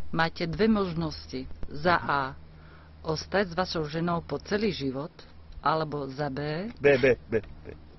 Máte dve možnosti. Za A. Ostať s vašou ženou po celý život, alebo za B. B.